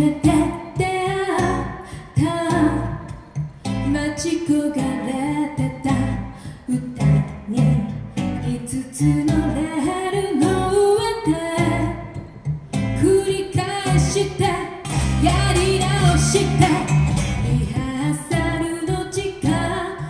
て出会った待ち焦がれてた歌に5つのレールの上で繰り返してやり直してリハーサルの時間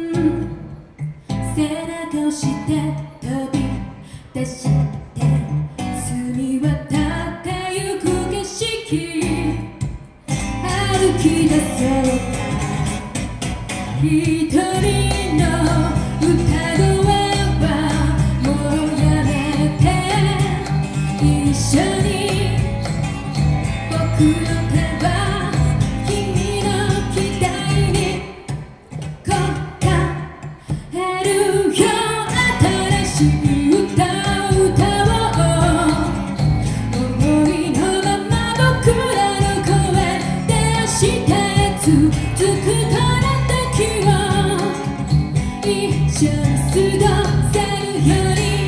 背中をして飛び出して澄み渡ってゆく景色歩き出そうか一人の歌声はもうやめて一緒に僕の手は君の期待に応えるよ新しい歌を歌おう思いのまま僕らの声で明日へ続くこの時を一緒に過ごせるように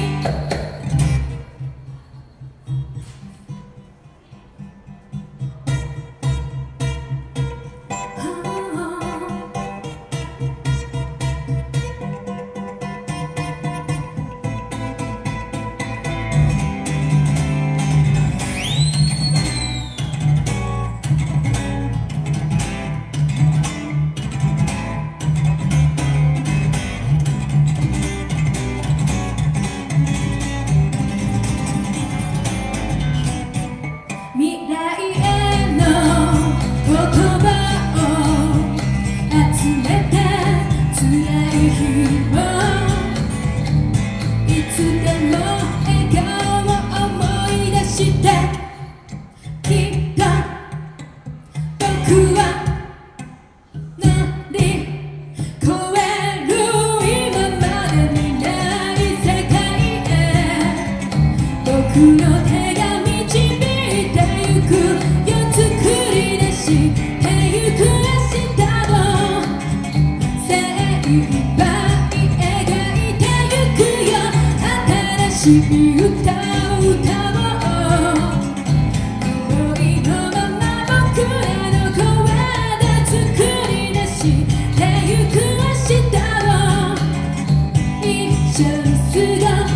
未来への言葉を集めて辛い日もいつでも笑顔を思い出してきっと僕は乗り越える今までにない世界へ僕の手が導い作り出してゆく明日を精一杯描いてゆくよ新しい歌を歌おう思いのまま僕らの声で作り出してゆく明日を一緒に過ご